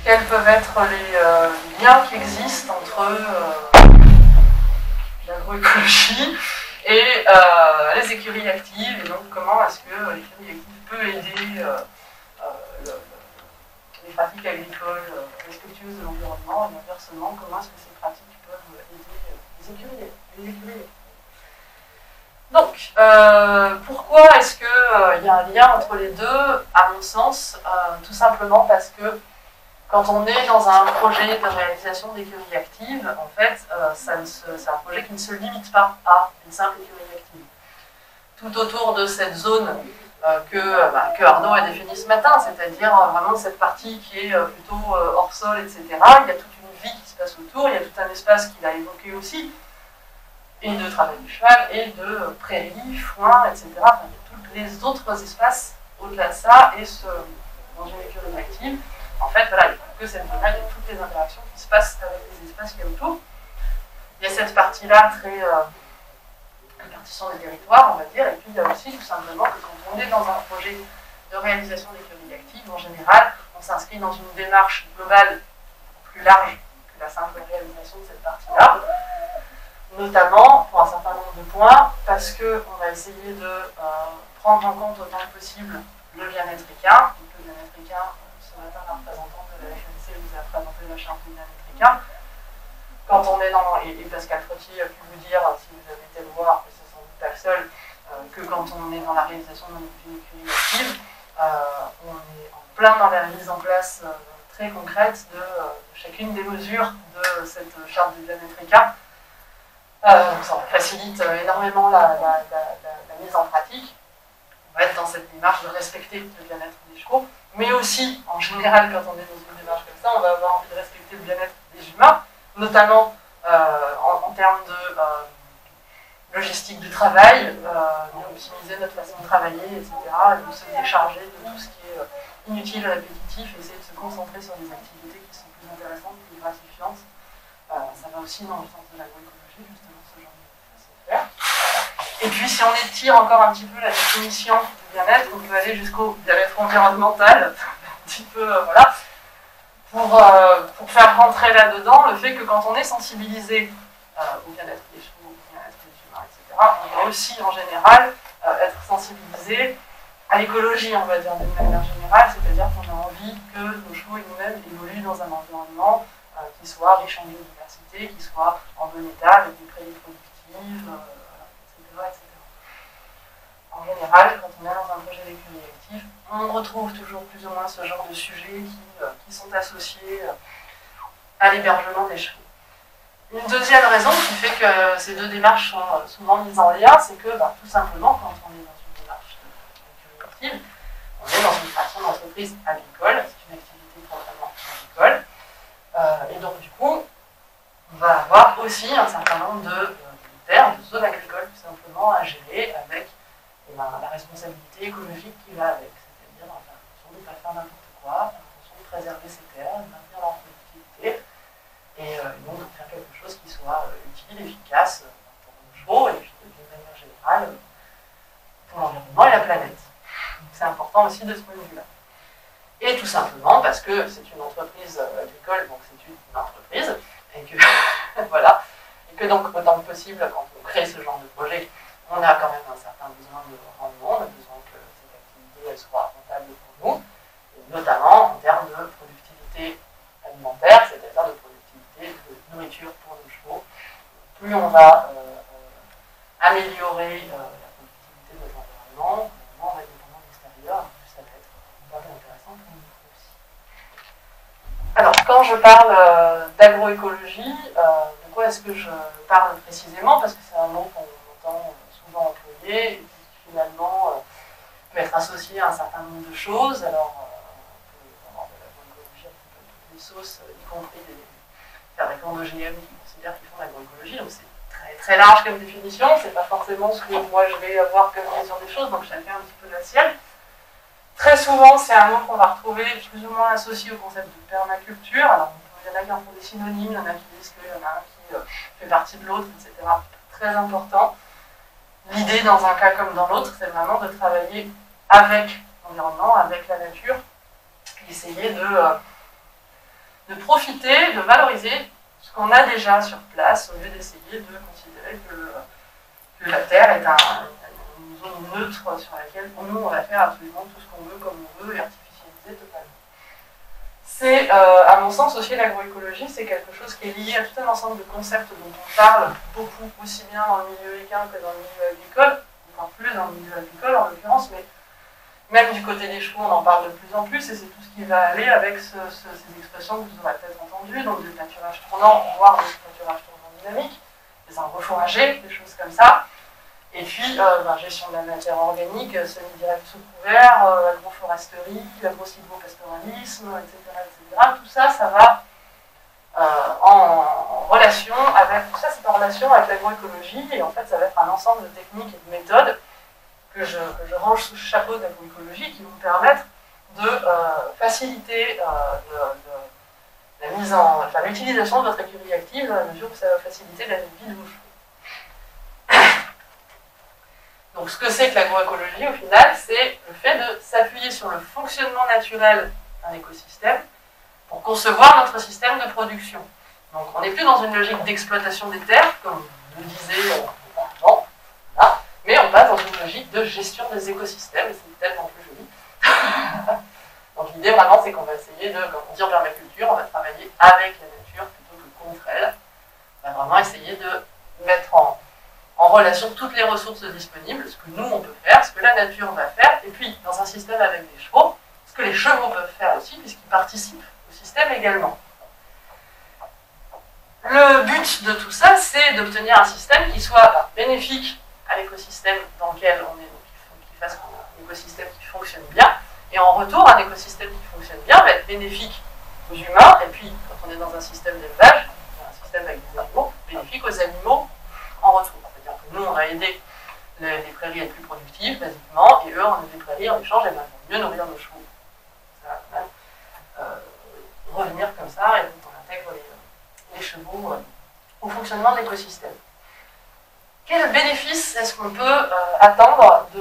quels peuvent être les liens qui existent entre l'agroécologie et les écuries actives, et donc comment est-ce que l'écurie active peut aider les pratiques agricoles respectueuses de l'environnement, et inversement, comment est-ce que ces pratiques peuvent aider les écuries. Donc, pourquoi est-ce qu'il y a un lien entre les deux? À mon sens, tout simplement parce que quand on est dans un projet de réalisation d'écuries actives, en fait, c'est un projet qui ne se limite pas à une simple écurie active. Tout autour de cette zone que Arnaud a définie ce matin, c'est-à-dire vraiment cette partie qui est plutôt hors sol, etc., il y a toute une vie qui se passe autour, il y a tout un espace qu'il a évoqué aussi, et de travail du cheval, et de prairies, foin, etc. Enfin, il y a tous les autres espaces au-delà de ça, et dans une écurie active, en fait, voilà, il n'y a que cette zone-là, il y a toutes les interactions qui se passent avec les espaces qu'il y a autour. Il y a cette partie-là très répartition des territoires, on va dire, et puis il y a aussi tout simplement que quand on est dans un projet de réalisation d'écuries actives, en général, on s'inscrit dans une démarche globale plus large que la simple réalisation de cette partie-là, notamment pour un certain nombre de points, parce qu'on va essayer de prendre en compte autant que possible le bien-être équin. Donc, le bien-être équin, ce matin, la représentante de la FNC vous a présenté la charte du bien-être équin. Quand on est dans, et Pascal Trottier a pu vous dire, si vous avez été le voir, et c'est sans doute pas le seul, que quand on est dans la réalisation d'une écurie active, on est en plein dans la mise en place très concrète de chacune des mesures de cette charte du bien-être équin. Donc ça facilite énormément la mise en pratique. On va être dans cette démarche de respecter le bien-être des chevaux, mais aussi, en général, quand on est dans une démarche comme ça, on va avoir envie de respecter le bien-être des humains, notamment en termes de logistique du travail, d'optimiser notre façon de travailler, etc., de se décharger de tout ce qui est inutile, répétitif, et essayer de se concentrer sur des activités qui sont plus intéressantes, plus gratifiantes. Ça va aussi dans le sens de l'agroécologie, justement, ce genre de façon de faire. Et puis, si on étire encore un petit peu la définition du bien-être, on peut aller jusqu'au bien-être environnemental, un petit peu, voilà, pour faire rentrer là-dedans le fait que quand on est sensibilisé au bien-être des chevaux, au bien-être des humains, etc., on va aussi, en général, être sensibilisé à l'écologie, on va dire, d'une manière générale, c'est-à-dire qu'on a envie que nos chevaux et nous-mêmes évoluent dans un environnement qui soit riche en biodiversité, qui soit en bon état, avec des prairies productives, etc. En général, quand on est dans un projet d'écurie active, on retrouve toujours plus ou moins ce genre de sujets qui sont associés à l'hébergement des chevaux. Une deuxième raison qui fait que ces deux démarches sont souvent mises en lien, c'est que tout simplement, quand on est dans une démarche d'écurie active, on est dans une façon d'entreprise agricole, c'est une activité proprement agricole, et donc du coup, on va avoir aussi un certain nombre de terres, de zones agricoles tout simplement à gérer avec la responsabilité écologique qui va avec, c'est-à-dire faire attention de ne pas faire n'importe quoi, faire attention de préserver ces terres, de maintenir leur productivité, et donc de faire quelque chose qui soit utile, efficace pour nos chevaux, et puis d'une manière générale pour l'environnement et la planète. Donc c'est important aussi de ce point de vue-là. Et tout simplement parce que c'est une entreprise agricole, donc c'est une entreprise, et que voilà, et que donc autant que possible, quand on crée ce genre de projet, on a quand même un certain besoin de rendement, on a besoin que cette activité elle soit rentable pour nous, et notamment en termes de productivité alimentaire, c'est-à-dire de productivité de nourriture pour nos chevaux. Plus on va améliorer la productivité de notre environnement, moins on va être dépendant de l'extérieur, plus ça va être pas mal intéressant pour nous aussi. Alors, quand je parle d'agroécologie, de quoi est-ce que je parle précisément? Parce que c'est un mot qu'on entend souvent employé, et qui finalement peut être associé à un certain nombre de choses. Alors, on peut avoir de l'agroécologie un petit peu toutes les sauces, y compris des fabricants d'OGM qui considèrent qu'ils font de l'agroécologie. Donc c'est très, très large comme définition, c'est pas forcément ce que moi je vais avoir comme vision des choses, donc chacun un petit peu la sienne. Très souvent, c'est un mot qu'on va retrouver plus ou moins associé au concept de permaculture. Alors, il y en a qui en font des synonymes, il y en a qui disent qu'il y en a un qui fait partie de l'autre, etc. Très important. L'idée, dans un cas comme dans l'autre, c'est vraiment de travailler avec l'environnement, avec la nature, et essayer de profiter, de valoriser ce qu'on a déjà sur place, au lieu d'essayer de considérer que la Terre est une zone neutre sur laquelle nous, on va faire absolument tout ce qu'on veut, comme on veut, et artificialiser totalement. C'est, à mon sens aussi, l'agroécologie, c'est quelque chose qui est lié à tout un ensemble de concepts dont on parle beaucoup, aussi bien dans le milieu équin que dans le milieu agricole, encore plus dans le milieu agricole en l'occurrence, mais même du côté des chevaux, on en parle de plus en plus, et c'est tout ce qui va aller avec ces expressions que vous aurez peut-être entendues, donc du pâturage tournant, voire du pâturage tournant dynamique, des arbres fourragers, des choses comme ça. Et puis, gestion de la matière organique, semi-direct sous couvert, agroforesterie, agro-silvopastoralisme, etc. Tout ça, ça va en relation avec, tout ça c'est en relation avec l'agroécologie, et en fait, ça va être un ensemble de techniques et de méthodes que je range sous le chapeau d'agroécologie qui vont permettre de faciliter l'utilisation de votre écurie active dans la mesure où ça va faciliter la vie de vos chevaux. Donc ce que c'est que l'agroécologie, au final, c'est le fait de s'appuyer sur le fonctionnement naturel d'un écosystème pour concevoir notre système de production. Donc on n'est plus dans une logique d'exploitation des terres, comme le disait auparavant, là, mais on passe dans une logique de gestion des écosystèmes, et c'est tellement plus joli. Donc l'idée vraiment, c'est qu'on va essayer de, quand on dit en permaculture, on va travailler avec la nature plutôt que contre elle. On va vraiment essayer de mettre en relation toutes les ressources disponibles, ce que nous on peut faire, ce que la nature va faire, et puis dans un système avec des chevaux, ce que les chevaux peuvent faire aussi, puisqu'ils participent au système également. Le but de tout ça, c'est d'obtenir un système qui soit bénéfique à l'écosystème dans lequel on est, donc qui fasse un écosystème qui fonctionne bien, et en retour, un écosystème qui fonctionne bien va être bénéfique aux humains, et puis quand on est dans un système d'élevage, un système avec des animaux, bénéfique aux animaux en retour. C'est-à-dire que nous, on va aider les prairies à être plus productives, basiquement, et eux, on a des prairies en échange, et ben, vont mieux nourrir nos chevaux. Ça va revenir comme ça, et donc on intègre les chevaux au fonctionnement de l'écosystème. Quel bénéfice est-ce qu'on peut attendre de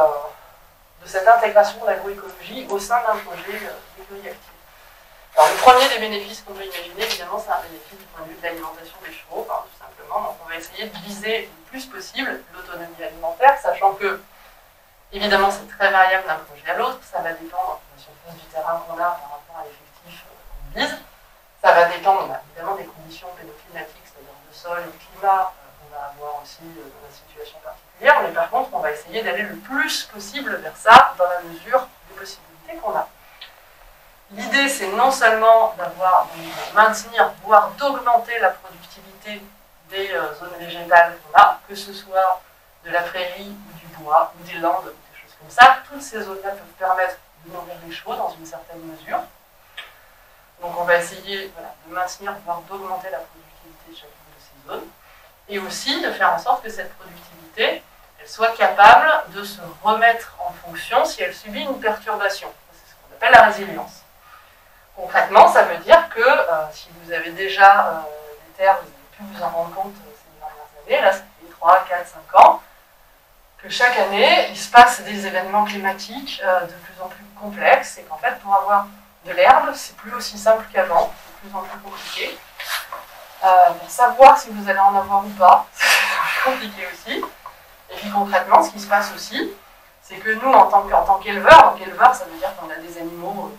cette intégration de l'agroécologie au sein d'un projet d'écurie active? Alors, le premier des bénéfices qu'on peut imaginer, évidemment, c'est un bénéfice du point de vue de l'alimentation des chevaux, tout simplement. Donc, on va essayer de viser le plus possible l'autonomie alimentaire, sachant que, évidemment, c'est très variable d'un projet à l'autre. Ça va dépendre de la surface du terrain qu'on a par rapport à l'effectif qu'on vise. Ça va dépendre, évidemment, des conditions pédoclimatiques, c'est-à-dire le sol et le climat. On va avoir aussi la situation particulière, mais par contre, on va essayer d'aller le plus possible vers ça dans la mesure des possibilités qu'on a. L'idée, c'est non seulement de maintenir, voire d'augmenter la productivité des zones végétales qu'on a, que ce soit de la prairie, ou du bois, ou des landes, des choses comme ça. Toutes ces zones-là peuvent permettre de nourrir les chevaux dans une certaine mesure. Donc on va essayer de maintenir, voire d'augmenter la productivité de chacune de ces zones. Et aussi de faire en sorte que cette productivité elle soit capable de se remettre en fonction si elle subit une perturbation. C'est ce qu'on appelle la résilience. Concrètement, ça veut dire que si vous avez déjà des terres, vous avez pu vous en rendre compte ces dernières années, là ça fait 3, 4, 5 ans, que chaque année, il se passe des événements climatiques de plus en plus complexes, et qu'en fait, pour avoir de l'herbe, c'est plus aussi simple qu'avant, c'est de plus en plus compliqué. Pour savoir si vous allez en avoir ou pas, c'est compliqué aussi. Et puis concrètement, ce qui se passe aussi, c'est que nous, en tant qu'éleveurs, donc éleveur, ça veut dire qu'on a des animaux,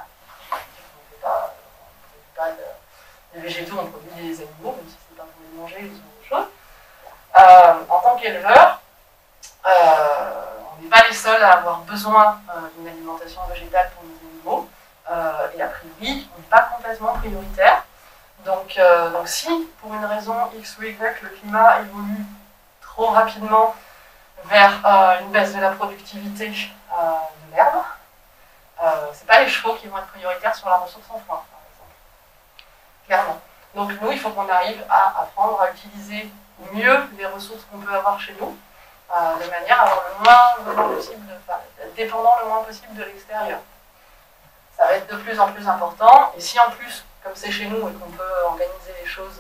on ne fait pas des végétaux, on produit des animaux, même si ce n'est pas pour les manger ou ce genre de choses. En tant qu'éleveur, on n'est pas les seuls à avoir besoin d'une alimentation végétale pour nos animaux, et a priori, on n'est pas complètement prioritaire. Donc si, pour une raison X ou Y, le climat évolue trop rapidement vers une baisse de la productivité de l'herbe, ce n'est pas les chevaux qui vont être prioritaires sur la ressource en foin, par exemple. Clairement. Donc nous, il faut qu'on arrive à apprendre à utiliser mieux les ressources qu'on peut avoir chez nous, de manière à avoir le moins possible, d'être dépendant le moins possible de l'extérieur. Ça va être de plus en plus important, et si en plus, comme c'est chez nous et qu'on peut organiser les choses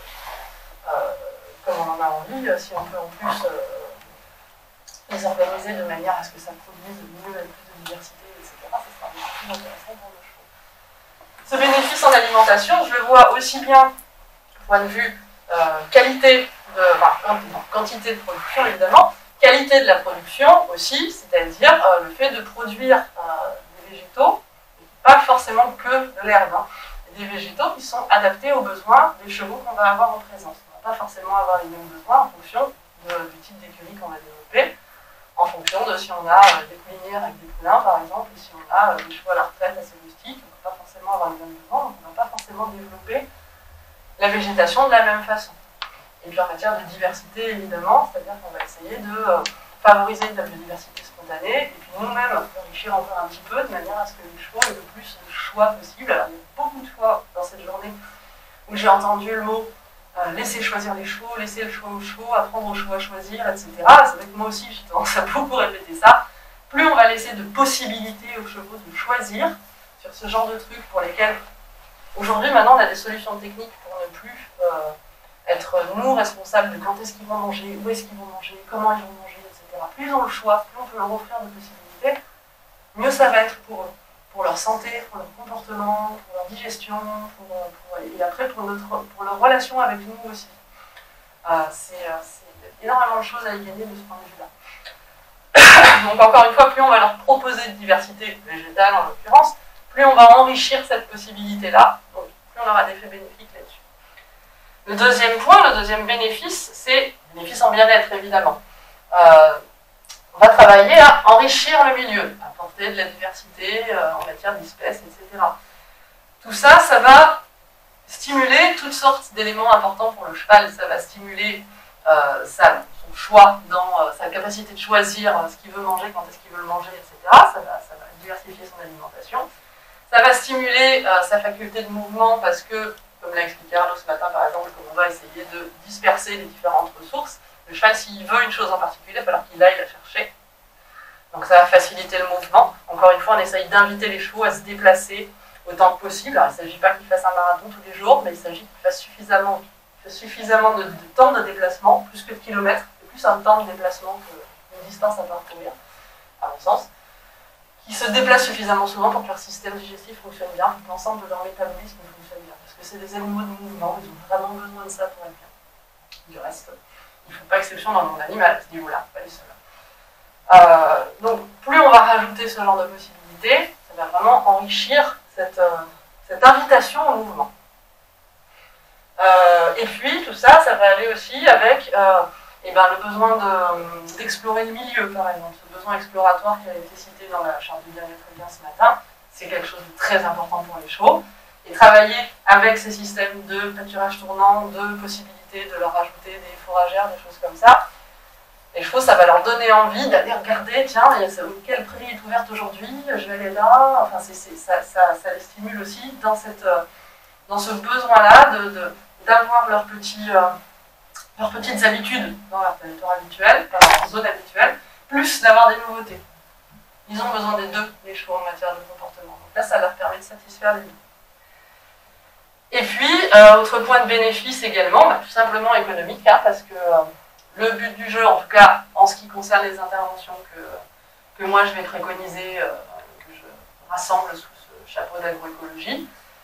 comme on en a envie, si on peut en plus les organiser de manière à ce que ça produise mieux, avec plus de diversité, etc., ça sera beaucoup plus intéressant pour nos chevaux. Ce bénéfice en alimentation, je le vois aussi bien du point de vue qualité, quantité de production évidemment, qualité de la production aussi, c'est-à-dire le fait de produire des végétaux, pas forcément que de l'herbe, hein, des végétaux qui sont adaptés aux besoins des chevaux qu'on va avoir en présence. On ne va pas forcément avoir les mêmes besoins en fonction du type d'écurie qu'on va développer, en fonction de si on a des poulinières avec des poulains par exemple, ou si on a des chevaux à la retraite assez rustiques, on ne va pas forcément avoir les mêmes besoins, donc on ne va pas forcément développer la végétation de la même façon. Et puis en matière de diversité évidemment, c'est-à-dire qu'on va essayer de favoriser de la biodiversité spontanée, et puis nous-mêmes enrichir encore un petit peu, de manière à ce que les chevaux aient le plus de choix possible. Alors il y a beaucoup de fois dans cette journée où j'ai entendu le mot laisser choisir les chevaux, laisser le choix aux chevaux, apprendre aux chevaux à choisir, etc. C'est vrai que moi aussi j'ai tendance à beaucoup répéter ça. Plus on va laisser de possibilités aux chevaux de choisir sur ce genre de trucs pour lesquels aujourd'hui maintenant on a des solutions techniques pour ne plus être nous responsables de quand est-ce qu'ils vont manger, où est-ce qu'ils vont manger, comment ils vont manger, etc. Plus ils ont le choix, plus on peut leur offrir de possibilités, mieux ça va être pour eux, pour leur santé, pour leur comportement, pour leur digestion, et après pour leur relation avec nous aussi. C'est énormément de choses à y gagner de ce point de vue-là. Donc encore une fois, plus on va leur proposer de diversité végétale en l'occurrence, plus on va enrichir cette possibilité-là, donc plus on aura d'effets bénéfiques là-dessus. Le deuxième point, le deuxième bénéfice, c'est le bénéfice en bien-être évidemment. On va travailler à enrichir le milieu, apporter de la diversité en matière d'espèces, etc. Tout ça, ça va stimuler toutes sortes d'éléments importants pour le cheval. Ça va stimuler son choix dans sa capacité de choisir ce qu'il veut manger, quand est-ce qu'il veut le manger, etc. Ça va diversifier son alimentation. Ça va stimuler sa faculté de mouvement parce que, comme l'a expliqué Arnaud ce matin par exemple, comme on va essayer de disperser les différentes ressources, le cheval, s'il veut une chose en particulier, il va falloir qu'il aille la chercher. Donc ça va faciliter le mouvement. Encore une fois, on essaye d'inviter les chevaux à se déplacer autant que possible. Alors, il ne s'agit pas qu'ils fassent un marathon tous les jours, mais il s'agit qu'ils fassent suffisamment de temps de déplacement, plus que de kilomètres, et plus un temps de déplacement qu'une distance à parcourir, à mon sens, qui se déplacent suffisamment souvent pour que leur système digestif fonctionne bien, pour que l'ensemble de leur métabolisme fonctionne bien. Parce que c'est des animaux de mouvement, ils ont vraiment besoin de ça pour être bien. Du reste, ils ne font pas exception dans le monde animal à ce niveau-là, pas les seuls. Donc, plus on va rajouter ce genre de possibilités, ça va vraiment enrichir cette invitation au mouvement. Et puis, tout ça, ça va aller aussi avec le besoin d'explorer le milieu, par exemple. Ce besoin exploratoire qui a été cité dans la charte du bien-être bien ce matin, c'est quelque chose de très important pour les chevaux. Et travailler avec ces systèmes de pâturage tournant, de possibilités de leur ajouter des fourragères, des choses comme ça, les chevaux, ça va leur donner envie d'aller regarder, tiens, quelle prairie est ouverte aujourd'hui, je vais aller là. Enfin, ça les stimule aussi dans ce besoin-là d'avoir leurs petites habitudes dans leur territoire habituel, dans leur zone habituelle, plus d'avoir des nouveautés. Ils ont besoin des deux, les chevaux, en matière de comportement. Donc là, ça leur permet de satisfaire les deux. Et puis, autre point de bénéfice également, tout simplement économique, hein, parce que le but du jeu, en tout cas en ce qui concerne les interventions que moi je vais préconiser, que je rassemble sous ce chapeau d'agroécologie,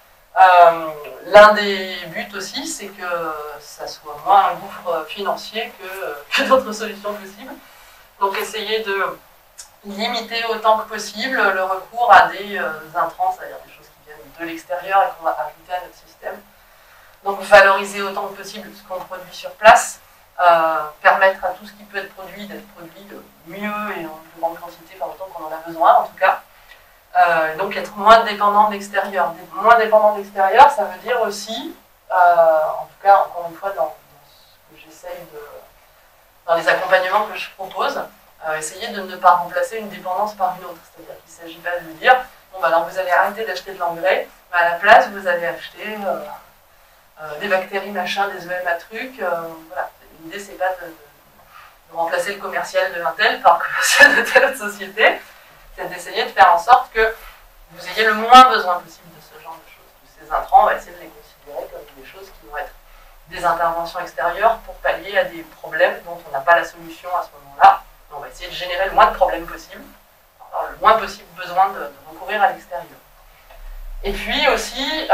l'un des buts aussi, c'est que ça soit moins un gouffre financier que d'autres solutions possibles. Donc essayer de limiter autant que possible le recours à des intrants, c'est-à-dire des choses qui viennent de l'extérieur et qu'on va ajouter à notre système. Donc valoriser autant que possible ce qu'on produit sur place, permettre à tout ce qui peut être produit d'être produit mieux et en plus grande quantité par autant qu'on en a besoin en tout cas. Donc être moins dépendant de l'extérieur. Moins dépendant de l'extérieur, ça veut dire aussi, en tout cas encore une fois dans ce que j'essaye dans les accompagnements que je propose, essayer de ne pas remplacer une dépendance par une autre. C'est-à-dire qu'il ne s'agit pas de dire, bon bah alors vous allez arrêter d'acheter de l'engrais, mais à la place vous allez acheter des bactéries machin, des EM à trucs, voilà. L'idée, c'est pas de remplacer le commercial de l'un tel par le commercial de telle autre société, c'est d'essayer de faire en sorte que vous ayez le moins besoin possible de ce genre de choses. Tous ces intrants, on va essayer de les considérer comme des choses qui vont être des interventions extérieures pour pallier à des problèmes dont on n'a pas la solution à ce moment-là. On va essayer de générer le moins de problèmes possible, avoir le moins possible besoin de recourir à l'extérieur. Et puis aussi,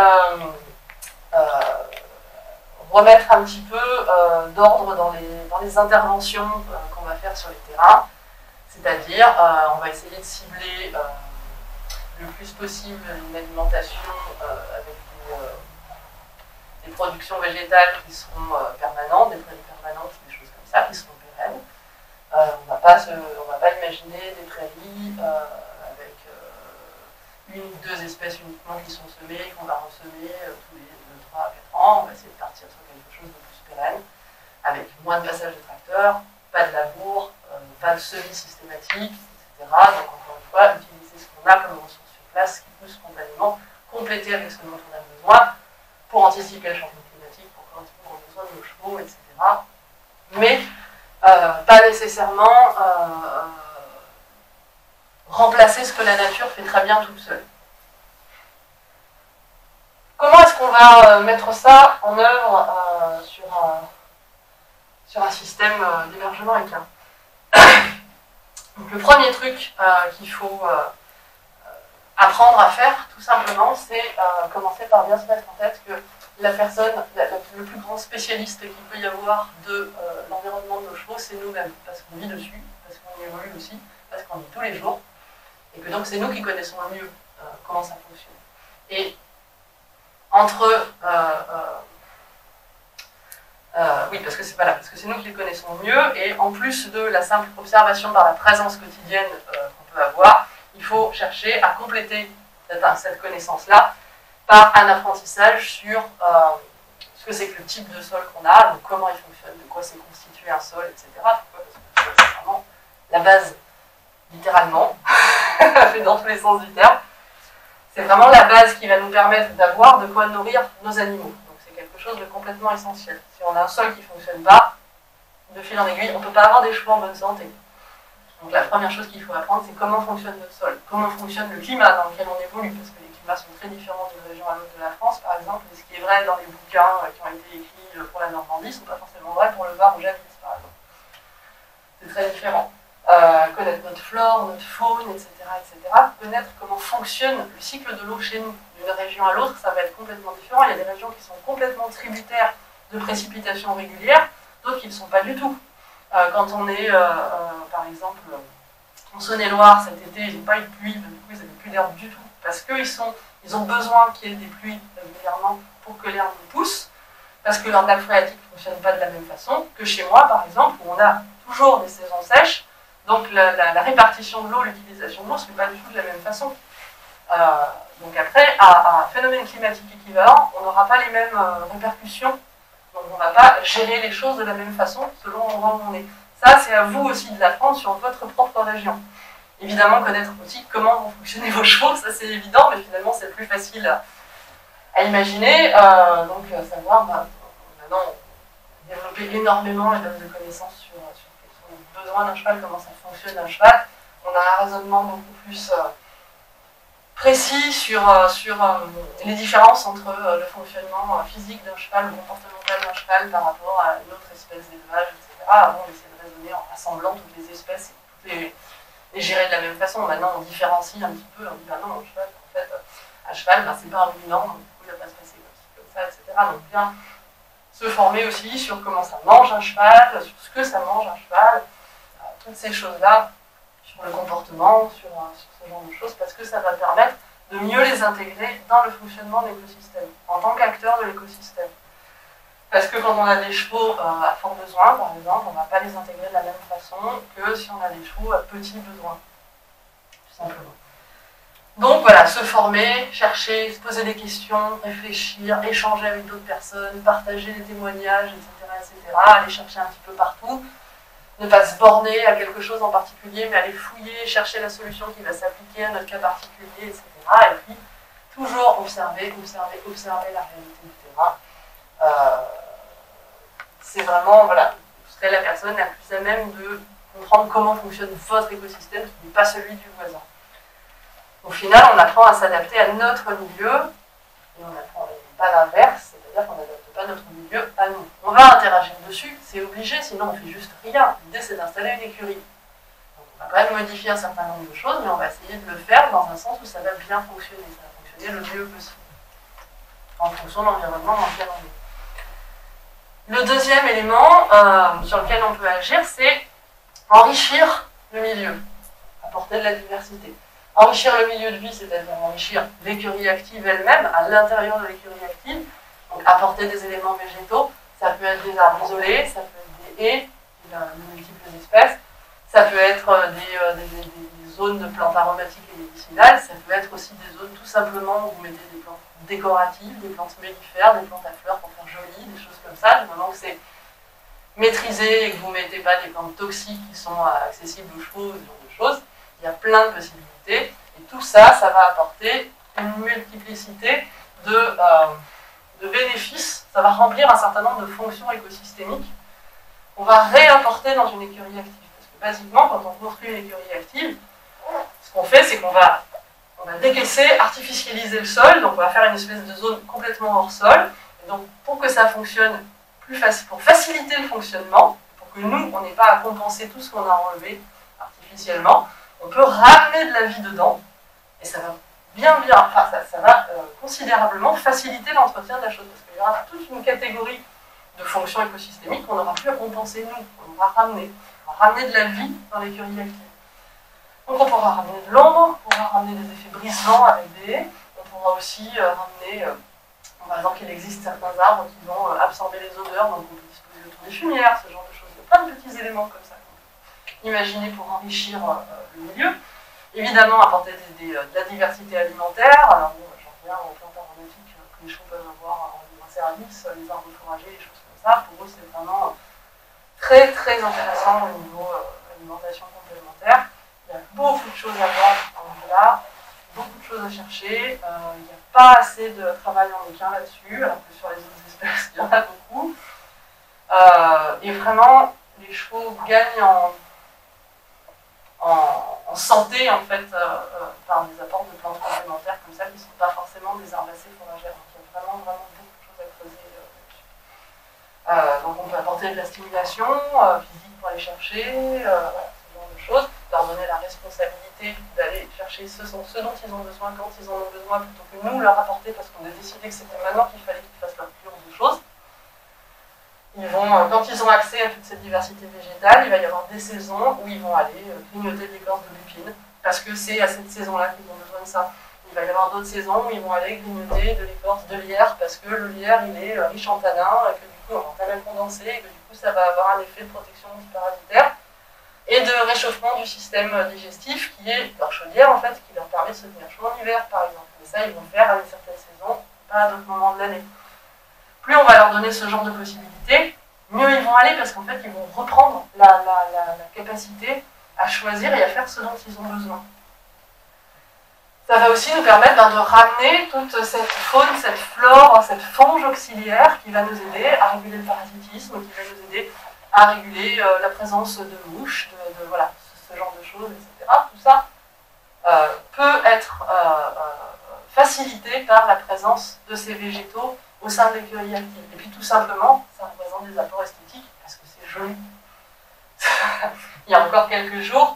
remettre un petit peu d'ordre dans les interventions qu'on va faire sur les terrains. C'est-à-dire, on va essayer de cibler le plus possible une alimentation avec des productions végétales qui seront permanentes, des prairies permanentes, des choses comme ça, qui seront pérennes. On va pas imaginer des prairies avec une ou deux espèces uniquement qui sont semées, qu'on va ressemer tous les 3 à 4 ans. On va essayer de partir sur quelque chose de plus pérenne, avec moins de passage de tracteurs, pas de labour, pas de semis systématique, etc. Donc encore une fois, utiliser ce qu'on a comme ressources sur place, ce qui peut spontanément compléter avec ce dont on a besoin pour anticiper le changement climatique, pour correspondre aux besoins de nos chevaux, etc. Mais pas nécessairement remplacer ce que la nature fait très bien toute seule. Comment est-ce qu'on va mettre ça en œuvre sur un système d'hébergement équin? Donc le premier truc qu'il faut apprendre à faire, tout simplement, c'est commencer par bien se mettre en tête que la personne, le plus grand spécialiste qu'il peut y avoir de l'environnement de nos chevaux, c'est nous-mêmes, parce qu'on vit dessus, parce qu'on évolue aussi, parce qu'on vit tous les jours, et que donc c'est nous qui connaissons le mieux comment ça fonctionne. Et entre oui, parce que c'est nous qui les connaissons mieux, et en plus de la simple observation par la présence quotidienne qu'on peut avoir, il faut chercher à compléter cette connaissance-là par un apprentissage sur ce que c'est que le type de sol qu'on a, donc comment il fonctionne, de quoi c'est constitué un sol, etc. Pourquoi? Parce que c'est vraiment la base, littéralement, dans tous les sens du terme. C'est vraiment la base qui va nous permettre d'avoir de quoi nourrir nos animaux. Donc c'est quelque chose de complètement essentiel. Si on a un sol qui ne fonctionne pas, de fil en aiguille, on ne peut pas avoir des chevaux en bonne santé. Donc la première chose qu'il faut apprendre, c'est comment fonctionne notre sol, comment fonctionne le climat dans lequel on évolue, parce que les climats sont très différents d'une région à l'autre de la France, par exemple, et ce qui est vrai dans les bouquins qui ont été écrits pour la Normandie ne sont pas forcément vrais pour le Var où j'habite, par exemple. C'est très différent. Connaître notre flore, notre faune, etc., etc. Connaître comment fonctionne le cycle de l'eau chez nous. D'une région à l'autre, ça va être complètement différent. Il y a des régions qui sont complètement tributaires de précipitations régulières, d'autres qui ne sont pas du tout. Quand on est, par exemple, en Saône-et-Loire cet été, ils n'ont pas eu de pluie, du coup ils n'avaient plus d'herbe du tout, parce qu'ils ont besoin qu'il y ait des pluies régulièrement pour que l'herbe pousse, parce que leur nappe phréatique ne fonctionne pas de la même façon que chez moi, par exemple, où on a toujours des saisons sèches. Donc la répartition de l'eau, l'utilisation de l'eau, ne se fait pas du tout de la même façon. Donc après, à un phénomène climatique équivalent, on n'aura pas les mêmes répercussions. Donc on ne va pas gérer les choses de la même façon selon l'endroit où on est. Ça, c'est à vous aussi de l'apprendre sur votre propre région. Évidemment, connaître aussi comment vont fonctionner vos chevaux, ça c'est évident, mais finalement c'est plus facile à imaginer. Donc savoir, maintenant, développer énormément les bases de connaissances sur le besoin d'un cheval, comment ça fonctionne un cheval. On a un raisonnement beaucoup plus précis sur les différences entre le fonctionnement physique d'un cheval, le comportemental d'un cheval par rapport à une autre espèce d'élevage, etc. Avant, on essayait de raisonner en rassemblant toutes les espèces et les gérer de la même façon. Maintenant, on différencie un petit peu, on dit bah non, un cheval, bah, c'est pas un ruminant, donc du coup, il va pas se passer comme ça, etc. Donc, bien se former aussi sur comment ça mange un cheval, sur ce que ça mange un cheval, toutes ces choses-là, sur le comportement, sur ce genre de choses, parce que ça va permettre de mieux les intégrer dans le fonctionnement de l'écosystème, en tant qu'acteur de l'écosystème. Parce que quand on a des chevaux à fort besoin, par exemple, on ne va pas les intégrer de la même façon que si on a des chevaux à petits besoins, tout simplement. Donc voilà, se former, chercher, se poser des questions, réfléchir, échanger avec d'autres personnes, partager des témoignages, etc., aller chercher un petit peu partout, ne pas se borner à quelque chose en particulier, mais aller fouiller, chercher la solution qui va s'appliquer à notre cas particulier, etc. Et puis, toujours observer la réalité du terrain. C'est vraiment, voilà, vous serez la personne la plus à même de comprendre comment fonctionne votre écosystème, qui n'est pas celui du voisin. Au final, on apprend à s'adapter à notre milieu, et on apprend pas l'inverse, c'est-à-dire qu'on n'adapte pas notre milieu à nous. On va interagir dessus, c'est obligé, sinon on fait juste rien. L'idée, c'est d'installer une écurie. Donc, on va quand même modifier un certain nombre de choses, mais on va essayer de le faire dans un sens où ça va bien fonctionner. Ça va fonctionner fonctionner le mieux possible, en fonction de l'environnement dans lequel on est. Le deuxième élément sur lequel on peut agir, c'est enrichir le milieu, apporter de la diversité. Enrichir le milieu de vie, c'est-à-dire enrichir l'écurie active elle-même, à l'intérieur de l'écurie active, donc apporter des éléments végétaux, ça peut être des arbres isolés, ça peut être des haies, de multiples espèces, ça peut être des zones de plantes aromatiques et médicinales, ça peut être aussi des zones tout simplement où vous mettez des plantes décoratives, des plantes mellifères, des plantes à fleurs pour faire joli, des choses comme ça, du moment que c'est maîtrisé et que vous ne mettez pas des plantes toxiques qui sont accessibles aux chevaux, ce genre de choses, il y a plein de possibilités, et tout ça, ça va apporter une multiplicité de bénéfices, ça va remplir un certain nombre de fonctions écosystémiques qu'on va réimporter dans une écurie active. Parce que basiquement, quand on construit une écurie active, ce qu'on fait, c'est qu'on va décaisser, artificialiser le sol, donc on va faire une espèce de zone complètement hors sol, et donc pour que ça fonctionne plus facile, pour faciliter le fonctionnement, pour que nous, on n'ait pas à compenser tout ce qu'on a enlevé artificiellement, on peut ramener de la vie dedans, et ça va ça va considérablement faciliter l'entretien de la chose, parce qu'il y aura toute une catégorie de fonctions écosystémiques qu'on n'aura plus à compenser nous, on va ramener de la vie dans l'écurie active. Donc on pourra ramener de l'ombre, on pourra ramener des effets brise-vent avec des haies, on pourra aussi ramener, par exemple il existe certains arbres qui vont absorber les odeurs, donc on peut disposer autour des fumières, ce genre de choses, il y a plein de petits éléments comme ça qu'on peut imaginer pour enrichir le milieu. Évidemment, apporter de la diversité alimentaire. Alors, bon, j'en reviens aux plantes aromatiques que les chevaux peuvent avoir en libre service, les arbres fourragers, les choses comme ça. Pour eux, c'est vraiment très très intéressant au niveau alimentation complémentaire. Il y a beaucoup de choses à voir en là, beaucoup de choses à chercher. Il n'y a pas assez de travail en équin là-dessus, alors que sur les autres espèces, il y en a beaucoup. Et vraiment, les chevaux gagnent en santé, en fait, par des apports de plantes complémentaires comme ça, qui ne sont pas forcément des herbacées fourragères. Donc il y a vraiment beaucoup de choses à creuser là-dessus. Donc on peut apporter de la stimulation physique pour aller chercher, voilà, ce genre de choses, leur donner la responsabilité d'aller chercher ce dont ils ont besoin quand ils en ont besoin, plutôt que nous leur apporter parce qu'on a décidé que c'était maintenant qu'il fallait qu'ils fassent leur cure de choses. Quand ils ont accès à toute cette diversité végétale, il va y avoir des saisons où ils vont aller grignoter de l'écorce de lupine, parce que c'est à cette saison-là qu'ils ont besoin de ça. Il va y avoir d'autres saisons où ils vont aller grignoter de l'écorce de lierre, parce que le lierre, il est riche en tanins, et que du coup, en tanin condensé, et que du coup, ça va avoir un effet de protection antiparasitaire, et de réchauffement du système digestif, qui est leur chaudière, en fait, qui leur permet de se tenir chaud en hiver, par exemple. Et ça, ils vont faire à une certaine saison, pas à d'autres moments de l'année. Plus on va leur donner ce genre de possibilités, mieux ils vont aller parce qu'en fait, ils vont reprendre la capacité à choisir et à faire ce dont ils ont besoin. Ça va aussi nous permettre de ramener toute cette faune, cette flore, cette fange auxiliaire qui va nous aider à réguler le parasitisme, qui va nous aider à réguler la présence de mouches, voilà, ce genre de choses, etc. Tout ça peut être facilité par la présence de ces végétaux au sein de l'écurie active. Et puis tout simplement, ça représente des apports esthétiques parce que c'est joli. Il y a encore quelques jours,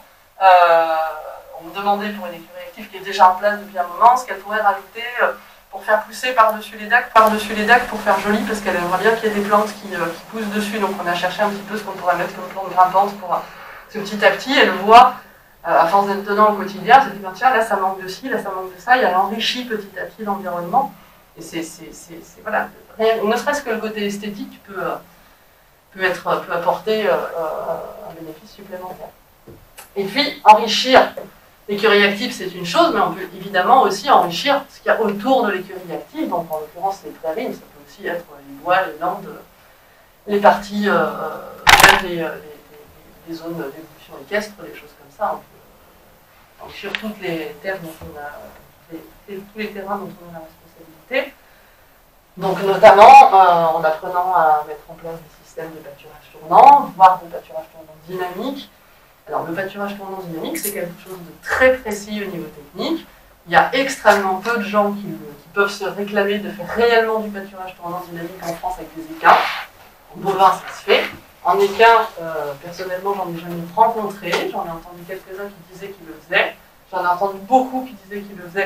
on me demandait pour une écurie active qui est déjà en place depuis un moment, ce qu'elle pourrait rajouter pour faire pousser par-dessus les dacs pour faire joli, parce qu'elle aimerait bien qu'il y ait des plantes qui poussent dessus. Donc on a cherché un petit peu ce qu'on pourrait mettre comme plante grimpante pour que petit à petit, elle voit, à force d'être dedans au quotidien, elle se dit, tiens, là ça manque de ci, là ça manque de ça, et elle enrichit petit à petit l'environnement. Et voilà, ne serait-ce que le côté esthétique peut apporter un bénéfice supplémentaire. Et puis, enrichir l'écurie active, c'est une chose, mais on peut évidemment aussi enrichir ce qu'il y a autour de l'écurie active, donc en l'occurrence les prairies, mais ça peut aussi être les bois, les landes, les parties, même les zones d'évolution équestre, des choses comme ça. On peut enrichir toutes les terres dont on a, tous les terrains dont on a la responsabilité. Donc notamment en apprenant à mettre en place des systèmes de pâturage tournant, voire de pâturage tournant dynamique. Alors le pâturage tournant dynamique, c'est quelque chose de très précis au niveau technique. Il y a extrêmement peu de gens qui peuvent se réclamer de faire réellement du pâturage tournant dynamique en France avec des équins. En bovin, ça se fait. En équin, personnellement, j'en ai jamais rencontré. J'en ai entendu quelques-uns qui disaient qu'ils le faisaient. J'en ai entendu beaucoup qui disaient qu'ils le faisaient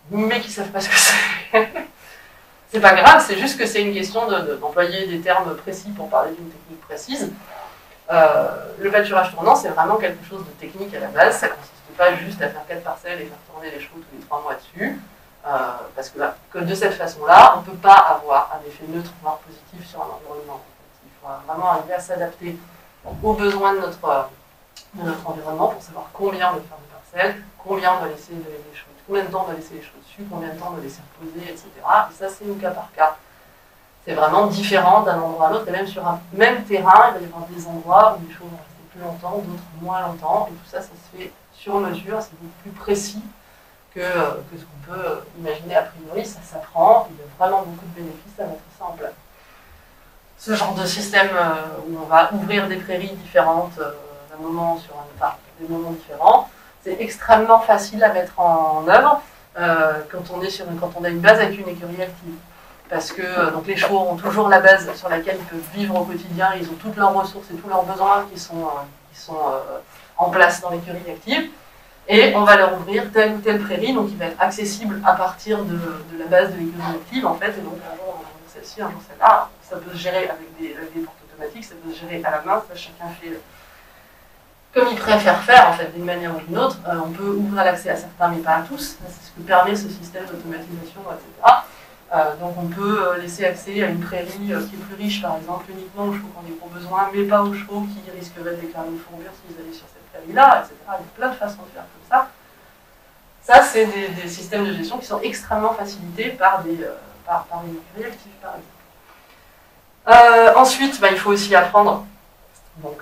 mais qui ne savent pas ce que c'est. C'est pas grave, c'est juste que c'est une question d'employer des termes précis pour parler d'une technique précise. Le pâturage tournant, c'est vraiment quelque chose de technique à la base. Ça ne consiste pas juste à faire 4 parcelles et faire tourner les chevaux tous les 3 mois dessus. Parce que de cette façon-là, on ne peut pas avoir un effet neutre, voire positif sur un environnement. Il faut vraiment arriver à s'adapter aux besoins de notre environnement pour savoir combien on veut faire de parcelles, combien on va laisser les chevaux, combien de temps on va laisser les chevaux dessus, combien de temps on va laisser reposer, etc. Et ça, c'est au cas par cas. C'est vraiment différent d'un endroit à l'autre, et même sur un même terrain, il va y avoir des endroits où les chevaux vont rester plus longtemps, d'autres moins longtemps, et tout ça, ça se fait sur mesure, c'est beaucoup plus précis que ce qu'on peut imaginer a priori. Ça s'apprend, il y a vraiment beaucoup de bénéfices à mettre ça en place. Ce genre de système où on va ouvrir des prairies différentes d'un moment sur des moments différents, c'est extrêmement facile à mettre en œuvre quand on a une base avec une écurie active. Parce que donc les chevaux ont toujours la base sur laquelle ils peuvent vivre au quotidien, ils ont toutes leurs ressources et tous leurs besoins qui sont en place dans l'écurie active. Et on va leur ouvrir telle ou telle prairie, donc il va être accessible à partir de la base de l'écurie active, en fait. Et donc un jour celle-ci, un jour celle-là. Ça peut se gérer avec des portes automatiques, ça peut se gérer à la main, ça chacun fait comme il préfère faire, en fait, d'une manière ou d'une autre. On peut ouvrir l'accès à certains, mais pas à tous. C'est ce que permet ce système d'automatisation, etc. Donc on peut laisser accès à une prairie qui est plus riche, par exemple, uniquement aux chevaux qui ont des gros besoins, mais pas aux chevaux qui risqueraient de déclarer une fourbure s'ils allaient sur cette prairie-là, etc. Il y a plein de façons de faire comme ça. Ça, c'est des systèmes de gestion qui sont extrêmement facilités par les écuries actives, par exemple. Ensuite, il faut aussi apprendre donc,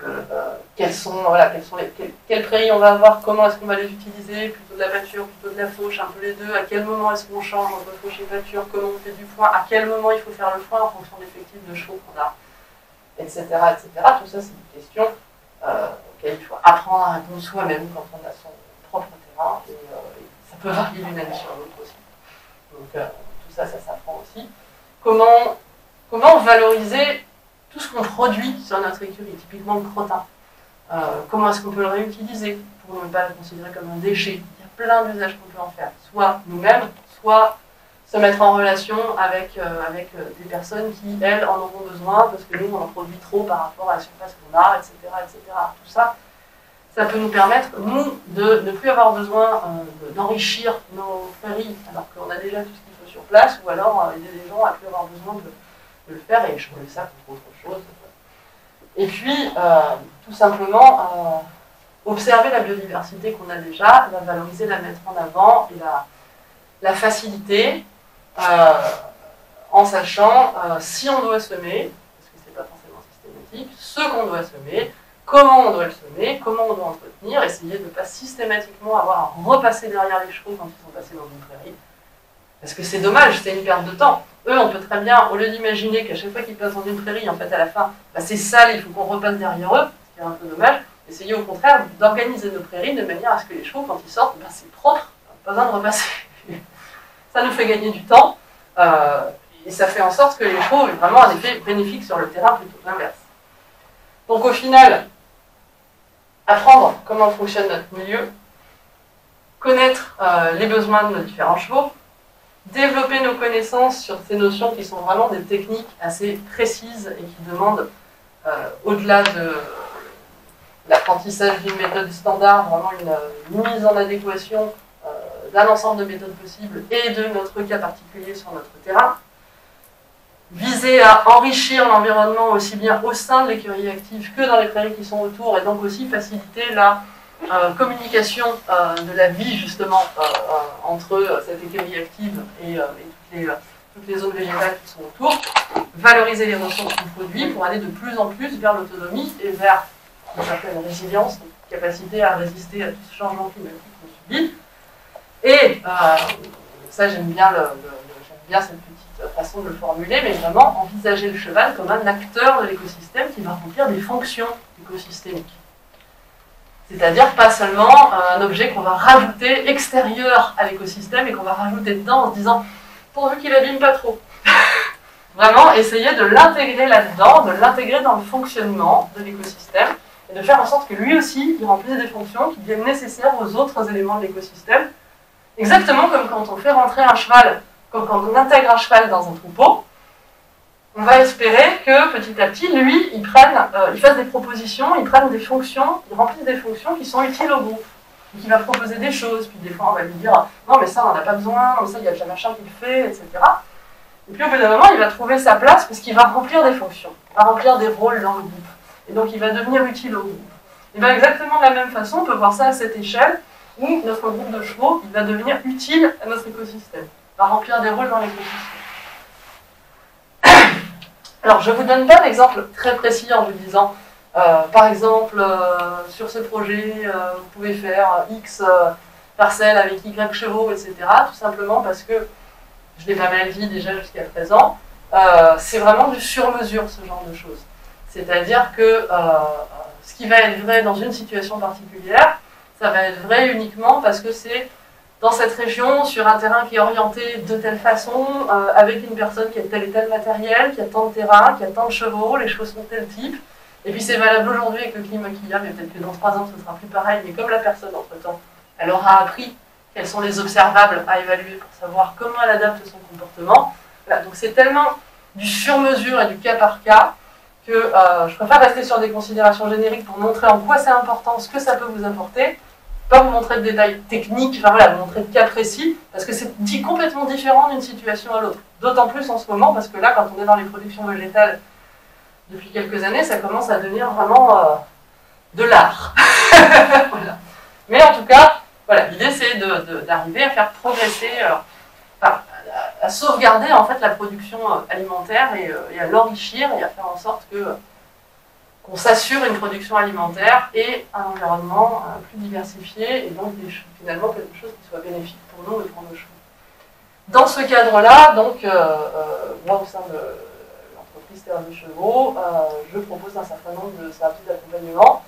quelles prairies on va avoir, comment est-ce qu'on va les utiliser, plutôt de la pâture, plutôt de la fauche, un peu les deux, à quel moment est-ce qu'on change entre fauche et pâture, comment on fait du foin, à quel moment il faut faire le foin en fonction de l'effectif de chevaux qu'on a, etc., etc. Tout ça, c'est des questions auxquelles il faut apprendre à répondre soi-même quand on a son propre terrain, et ça peut varier d'une année sur l'autre aussi. Donc tout ça, ça s'apprend aussi. Comment valoriser tout ce qu'on produit sur notre écurie, typiquement le crottin. Comment est-ce qu'on peut le réutiliser pour ne pas le considérer comme un déchet? Il y a plein d'usages qu'on peut en faire, soit nous-mêmes, soit se mettre en relation avec des personnes qui, elles, en auront besoin, parce que nous, on en produit trop par rapport à la surface qu'on a, etc., etc. Tout ça, ça peut nous permettre, nous, de ne plus avoir besoin d'enrichir nos prairies, alors qu'on a déjà tout ce qu'il faut sur place, ou alors aider les gens à ne plus avoir besoin de le faire et changer ça contre autre chose. Et puis, tout simplement, observer la biodiversité qu'on a déjà, la valoriser, la mettre en avant et la faciliter en sachant si on doit semer, parce que c'est pas forcément systématique, ce qu'on doit semer, comment on doit le semer, comment on doit entretenir, essayer de ne pas systématiquement avoir à repasser derrière les chevaux quand ils sont passés dans une prairie. Parce que c'est dommage, c'est une perte de temps. Eux, on peut très bien, au lieu d'imaginer qu'à chaque fois qu'ils passent dans une prairie, en fait, à la fin, c'est sale, il faut qu'on repasse derrière eux, ce qui est un peu dommage, essayer au contraire d'organiser nos prairies de manière à ce que les chevaux, quand ils sortent, c'est propre, pas besoin de repasser. Ça nous fait gagner du temps, et ça fait en sorte que les chevaux aient vraiment un effet bénéfique sur le terrain plutôt que l'inverse. Donc au final, apprendre comment fonctionne notre milieu, connaître les besoins de nos différents chevaux, développer nos connaissances sur ces notions qui sont vraiment des techniques assez précises et qui demandent, au-delà de l'apprentissage d'une méthode standard, vraiment une mise en adéquation d'un ensemble de méthodes possibles et de notre cas particulier sur notre terrain. Viser à enrichir l'environnement aussi bien au sein de l'écurie active que dans les prairies qui sont autour, et donc aussi faciliter la communication de la vie justement entre cette écurie active et toutes les zones végétales qui sont autour, valoriser les ressources qu'on produit pour aller de plus en plus vers l'autonomie et vers une certaine résilience, une capacité à résister à tout ce changement climatique qu'on subit. Et ça, j'aime bien cette petite façon de le formuler, mais vraiment envisager le cheval comme un acteur de l'écosystème qui va remplir des fonctions écosystémiques. C'est-à-dire pas seulement un objet qu'on va rajouter extérieur à l'écosystème et qu'on va rajouter dedans en se disant pourvu qu'il n'abîme pas trop. Vraiment essayer de l'intégrer là-dedans, de l'intégrer dans le fonctionnement de l'écosystème et de faire en sorte que lui aussi il remplisse des fonctions qui deviennent nécessaires aux autres éléments de l'écosystème Exactement comme quand on fait rentrer un cheval, comme quand on intègre un cheval dans un troupeau, on va espérer que petit à petit, lui, il fasse des propositions, il prenne des fonctions, il remplisse des fonctions qui sont utiles au groupe. Donc il va proposer des choses, puis des fois on va lui dire « Non mais ça on n'en a pas besoin, ça il y a déjà machin qui le fait, etc. » Et puis au bout d'un moment, il va trouver sa place parce qu'il va remplir des fonctions, il va remplir des rôles dans le groupe. Et donc il va devenir utile au groupe. Et bien exactement de la même façon, on peut voir ça à cette échelle, où notre groupe de chevaux, il va devenir utile à notre écosystème, il va remplir des rôles dans l'écosystème. Alors, je ne vous donne pas d'exemple très précis en vous disant, par exemple, sur ce projet, vous pouvez faire X parcelles avec Y chevaux, etc. Tout simplement parce que, je l'ai pas mal dit déjà jusqu'à présent, c'est vraiment du sur-mesure, ce genre de choses. C'est-à-dire que ce qui va être vrai dans une situation particulière, ça va être vrai uniquement parce que c'est dans cette région, sur un terrain qui est orienté de telle façon, avec une personne qui a tel et tel matériel, qui a tant de terrain, qui a tant de chevaux, les chevaux sont de tel type. Et puis c'est valable aujourd'hui avec le climat qu'il y a, mais peut-être que dans 3 ans ce sera plus pareil. Mais comme la personne, entre-temps, elle aura appris quels sont les observables à évaluer pour savoir comment elle adapte son comportement. Voilà, donc c'est tellement du sur-mesure et du cas par cas que je préfère rester sur des considérations génériques pour montrer en quoi c'est important, ce que ça peut vous apporter. Pas vous montrer de détails techniques, enfin voilà, vous montrer de cas précis, parce que c'est dit complètement différent d'une situation à l'autre. D'autant plus en ce moment, parce que là, quand on est dans les productions végétales depuis quelques années, ça commence à devenir vraiment de l'art. Voilà. Mais en tout cas, voilà, l'idée c'est d'arriver à faire progresser, à sauvegarder en fait la production alimentaire et à l'enrichir et à faire en sorte qu'on s'assure une production alimentaire et un environnement plus diversifié et donc finalement quelque chose qui soit bénéfique pour nous et pour nos chevaux. Dans ce cadre-là, donc, moi au sein de l'entreprise Terre des Chevaux, je propose un certain nombre de services d'accompagnement,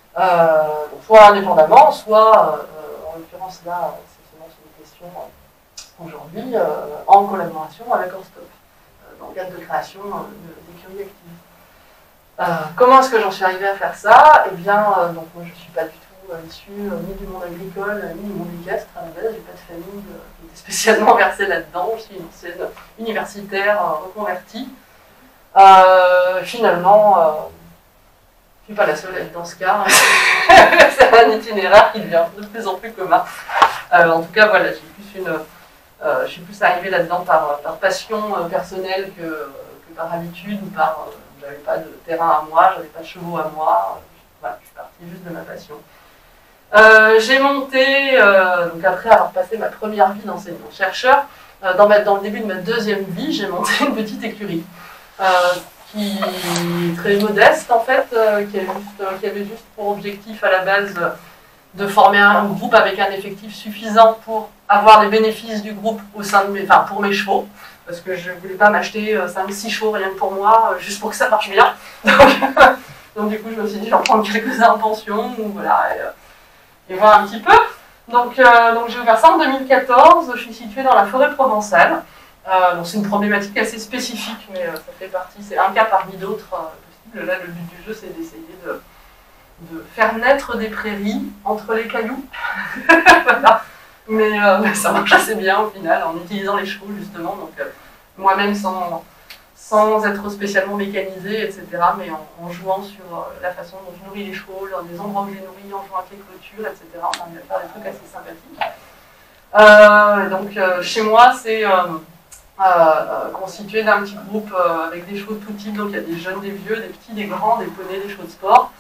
soit indépendamment, soit, en l'occurrence là, c'est seulement sur des questions aujourd'hui, en collaboration avec Orstop, dans le cadre de création d'écuries actives. Comment est-ce que j'en suis arrivée à faire ça? Eh bien, donc moi je ne suis pas du tout issue ni du monde agricole, ni du monde équestre. À la base, j'ai pas de famille qui était spécialement versée là-dedans. Je suis une ancienne universitaire reconvertie. Finalement, je ne suis pas la seule à être dans ce cas. C'est un itinéraire qui devient de plus en plus commun. En tout cas, voilà, je suis plus arrivée là-dedans par passion personnelle que par habitude ou par... j'avais pas de terrain à moi, j'avais pas de chevaux à moi. Voilà, je suis partie juste de ma passion. J'ai monté, donc après avoir passé ma première vie d'enseignant-chercheur, dans le début de ma deuxième vie, j'ai monté une petite écurie qui est très modeste en fait, qui avait juste pour objectif à la base de former un groupe avec un effectif suffisant pour avoir les bénéfices du groupe au sein de pour mes chevaux, parce que je ne voulais pas m'acheter 5-6 chevaux rien que pour moi, juste pour que ça marche bien. Donc du coup, je me suis dit, je vais en prendre quelques-uns en pension, voilà, et voir un petit peu. Donc j'ai ouvert ça en 2014, je suis située dans la forêt provençale. Donc c'est une problématique assez spécifique, mais ça fait partie, c'est un cas parmi d'autres possibles. Là, le but du jeu, c'est d'essayer de faire naître des prairies entre les cailloux. Voilà. Mais ça marche assez bien au final, en utilisant les chevaux justement, donc moi-même sans être spécialement mécanisée, etc., mais en jouant sur la façon dont je nourris les chevaux, dans des endroits où je les nourris, en jouant avec les clôtures, etc., on arrive à faire des trucs assez sympathiques. Donc chez moi, c'est constitué d'un petit groupe avec des chevaux de tout type, donc il y a des jeunes, des vieux, des petits, des grands, des poneys, des chevaux de sport.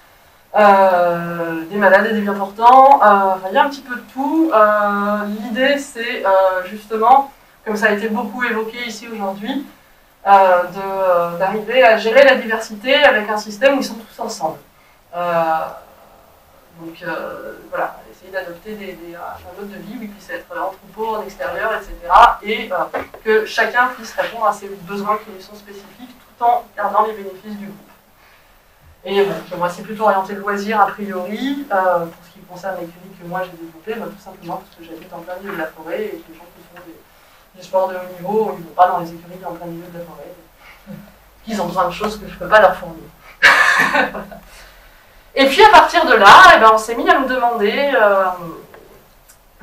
Des malades et des bien portants, il y a un petit peu de tout. L'idée c'est justement, comme ça a été beaucoup évoqué ici aujourd'hui, d'arriver à gérer la diversité avec un système où ils sont tous ensemble. Donc voilà, essayer d'adopter un mode de vie où ils puissent être en troupeau, en extérieur, etc. Et que chacun puisse répondre à ses besoins qui lui sont spécifiques tout en gardant les bénéfices du groupe. Et bon, moi c'est plutôt orienté de loisirs a priori, pour ce qui concerne l'écurie que moi j'ai développée, tout simplement parce que j'habite en plein milieu de la forêt et que les gens qui font du sport de haut niveau, ils ne vont pas dans les écuries en plein milieu de la forêt. Ils ont besoin de choses que je ne peux pas leur fournir. Voilà. Et puis à partir de là, on s'est mis à me demander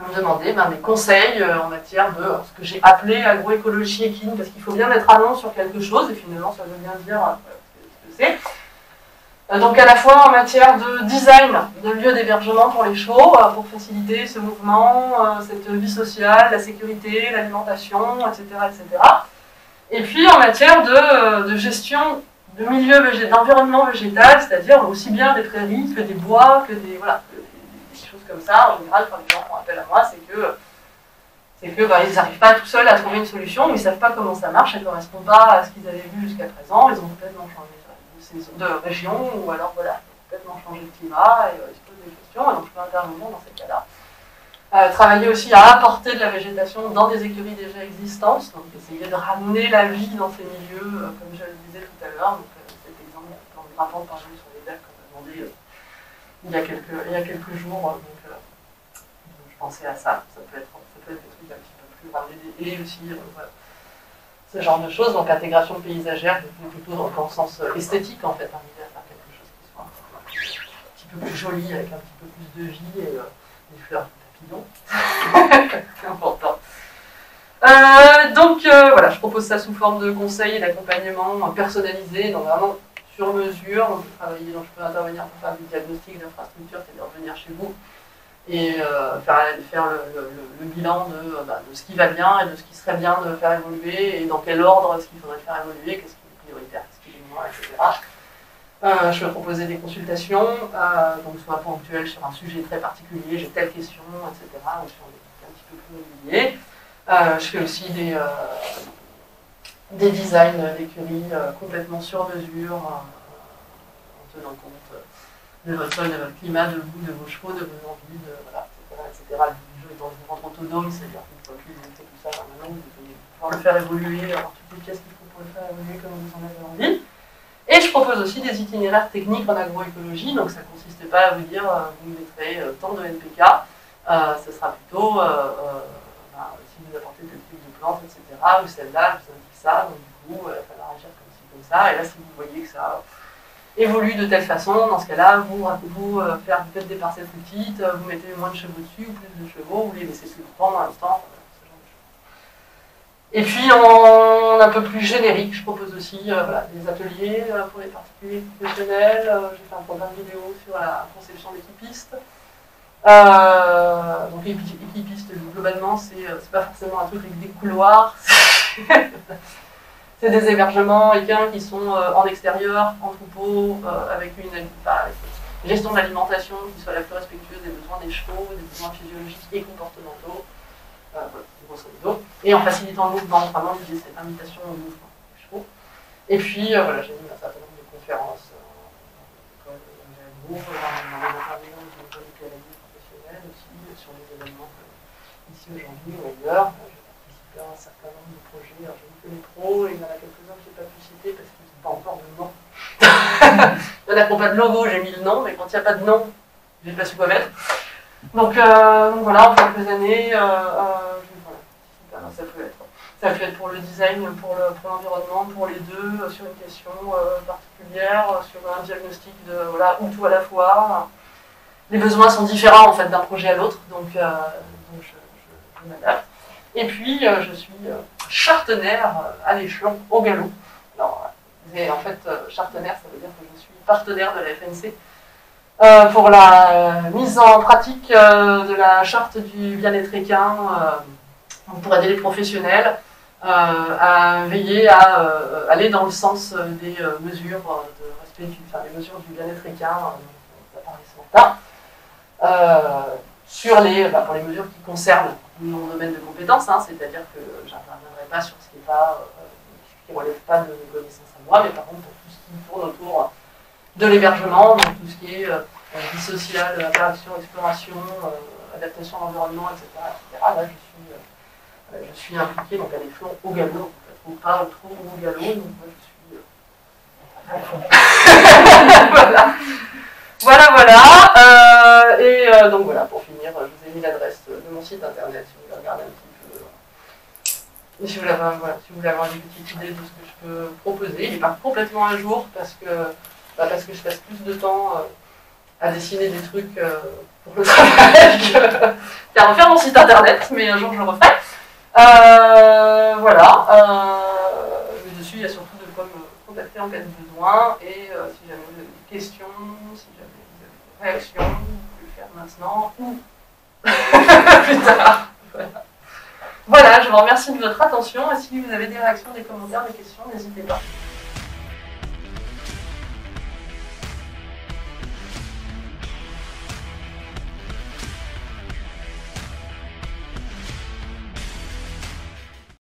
me demander des conseils en matière de ce que j'ai appelé agroécologie équine, parce qu'il faut bien mettre un nom sur quelque chose, et finalement ça veut bien dire ce que c'est. Donc à la fois en matière de design de lieux d'hébergement pour les chevaux, pour faciliter ce mouvement, cette vie sociale, la sécurité, l'alimentation, etc., etc. Et puis en matière de gestion de milieu d'environnement végétal, c'est-à-dire aussi bien des prairies que des bois, que des choses comme ça. En général, quand les gens font appel à moi, c'est que ils n'arrivent pas tout seuls à trouver une solution, ils ne savent pas comment ça marche, ça ne correspond pas à ce qu'ils avaient vu jusqu'à présent, ils ont complètement changé de région, ou alors voilà, complètement changé de climat, et ils se posent des questions, et donc je peux intervenir dans ces cas-là. Travailler aussi à apporter de la végétation dans des écuries déjà existantes, donc essayer de ramener la vie dans ces milieux, comme je le disais tout à l'heure. Donc cet exemple, dans le rapport par exemple sur les berges qu'on a demandé il y a quelques jours, donc je pensais à ça. Ça peut être des trucs un petit peu plus ramenés, et aussi voilà, ce genre de choses. Donc intégration paysagère, plutôt dans le sens esthétique en fait, arriver à faire quelque chose qui soit un petit peu plus joli, avec un petit peu plus de vie et des fleurs. C'est important. Donc voilà, je propose ça sous forme de conseils et d'accompagnement personnalisé, donc vraiment sur mesure. Donc je peux intervenir pour faire des diagnostics d'infrastructure, c'est-à-dire venir chez vous et faire le bilan de ce qui va bien et de ce qui serait bien de faire évoluer et dans quel ordre ce qu'il faudrait faire évoluer, qu'est-ce qui est prioritaire, qu'est-ce qui est moins, etc. Je vais proposer des consultations, donc soit ponctuelles sur un sujet très particulier, j'ai telle question, etc., ou sur des un petit peu plus réguliers. Je fais aussi des designs d'écuries complètement sur mesure, en tenant compte de votre sol, de votre climat, de vous, de vos chevaux, de vos envies, voilà, etc. Le jeu étant une rendre autonome, c'est-à-dire qu'une fois que vous mettez tout ça, maintenant vous devez pouvoir le faire évoluer, avoir toutes les pièces qu'il faut pour le faire évoluer comme vous en avez envie. Et je propose aussi des itinéraires techniques en agroécologie, donc ça ne consiste pas à vous dire vous mettrez tant de NPK, ce sera plutôt si vous apportez tel type de plantes, etc., ou celle-là, je vous indique ça, donc du coup, il va falloir agir comme ci, comme ça, et là, si vous voyez que ça évolue de telle façon, dans ce cas-là, vous faites des parcelles plus petites, vous mettez moins de chevaux dessus, ou plus de chevaux, vous les laissez plus longtemps dans l'instant. Et puis en un peu plus générique, je propose aussi des ateliers pour les particuliers professionnels. J'ai fait un programme vidéo sur la conception d'équipistes. Donc équipistes, globalement, c'est pas forcément un truc avec des couloirs. C'est des hébergements équins qui sont en extérieur, en troupeau, avec une gestion de l'alimentation qui soit la plus respectueuse des besoins des chevaux, des besoins physiologiques et comportementaux. Grosso modo, et en facilitant le mouvement, vraiment l'idée c'est l'invitation au mouvement des chevaux. Et puis j'ai mis un certain nombre de conférences dans les intervenants d'une école de pédagogie professionnelle aussi, sur les événements ici aujourd'hui ou ailleurs. J'ai participé à un certain nombre de projets, alors j'ai vu que les pros, et il y en a quelques-uns que je n'ai pas pu citer parce qu'ils n'ont pas encore de nom. Il y en a qui n'ont pas de logo, j'ai mis le nom, mais quand il n'y a pas de nom, je n'ai pas su quoi mettre. Donc voilà, en quelques années, ça peut être pour le design, pour l'environnement, pour les deux, sur une question particulière, sur un diagnostic de ou tout à la fois. Les besoins sont différents en fait d'un projet à l'autre, donc je m'adapte. Et puis je suis chartenaire à l'échelon au galop. Alors, en fait, chartenaire, ça veut dire que je suis partenaire de la FNC. Pour la mise en pratique de la charte du bien-être équin, pour aider les professionnels à veiller à aller dans le sens des mesures de respect des mesures du bien-être équin, pour les mesures qui concernent mon domaine de compétences, c'est-à-dire que je n'interviendrai pas sur ce qui ne relève pas de mes connaissances à moi, mais par contre pour tout ce qui tourne autour de l'hébergement, donc tout ce qui est vie sociale, interaction, exploration, adaptation à l'environnement, etc. Là, je suis impliquée donc, à l'échelon au galop, ou pas trop au galop, donc moi je suis à fond. Voilà. Donc voilà, pour finir, je vous ai mis l'adresse de mon site internet si vous voulez regarder un petit peu. Si vous voulez avoir une petite idée de ce que je peux proposer, il n'est pas complètement à jour parce que je passe plus de temps à dessiner des trucs pour le travail à refaire mon site internet, mais un jour je le referai. Voilà. Dessus, il y a surtout de quoi me contacter en cas de besoin. Et si jamais vous avez des questions, si jamais vous avez des réactions, vous pouvez le faire maintenant ou plus tard. Voilà, je vous remercie de votre attention. Et si vous avez des réactions, des commentaires, des questions, n'hésitez pas.